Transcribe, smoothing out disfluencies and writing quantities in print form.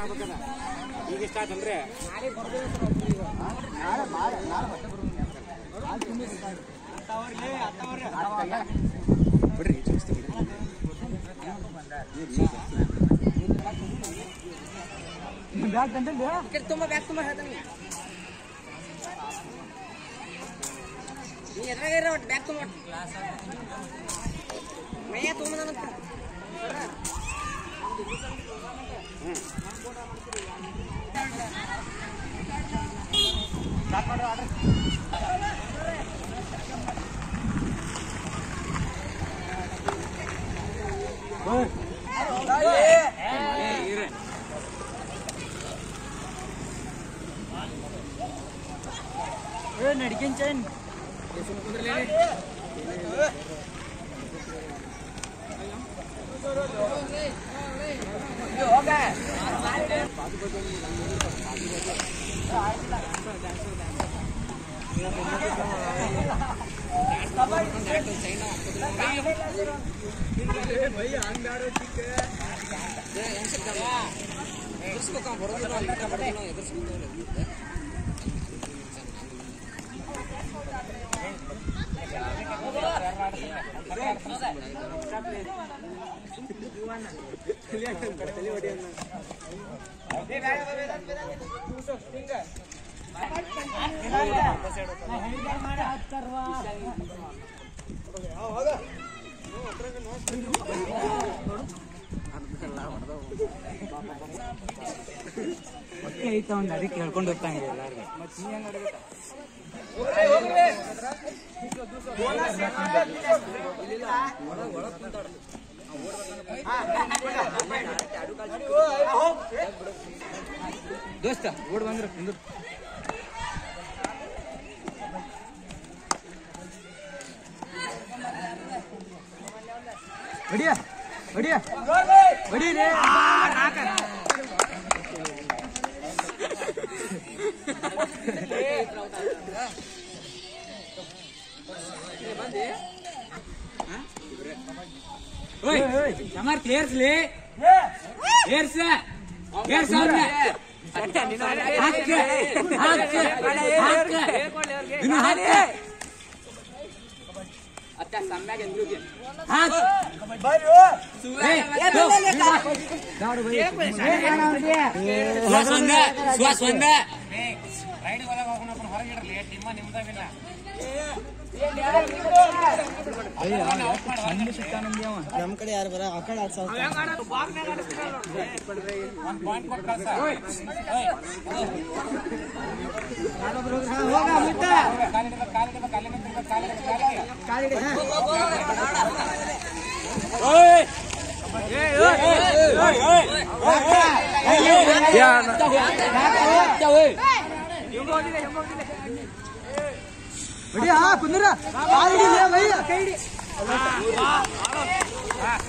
ಈಗ ಸ್ಟಾರ್ಟ್ ಅಂದ್ರೆ ಬಿಡ್ರಿ ಬ್ಯಾಗ್ ತಂದಿಲ್ಲ ತುಂಬ ಬ್ಯಾಗ್ ತುಂಬ ಹೇಳ್ತಾನೆ ನೀ ಎದ್ರಾಗ ಒಟ್ಟು ಬ್ಯಾಗ್ ತುಂಬ ಮೈಯ ತುಂಬ ನಡಿಕೆನ್ ಚೈನ್ ಐತ ಒಂದು ಅದಕ್ಕೆ ಹೇಳ್ಕೊಂಡು ಹೋಗ್ತಾಂಗೆ ಎಲ್ಲಾರ್ಗು ಮತ್ತೆ ನೀ ಹೆಂಗ್ ದೋಸ್ತ ಓಡ್ ಬಂದ್ರ ಕುಂದ್ರ ಹೊಡಿಯ ಹೊಡಿಯ ಹೊಡಿರಿ हमारे क्लियर्स ले क्लियर्स क्लियर्स हमने हाथ अच्छा सम्या गेंदू के हाथ भाई ओ स्वासंगा राइड वाला ಹೋಗೋಣ अपन ಹೊರಗೆ ಇರಲಿ ಟೀಮ್ ನಿಮ್ಮದಾಗಿಲ್ಲ ನಮ್ ಕಡೆ ಯಾರು ಬರ ಆ ಕಡೆ बढ़िया कुंदरा भैया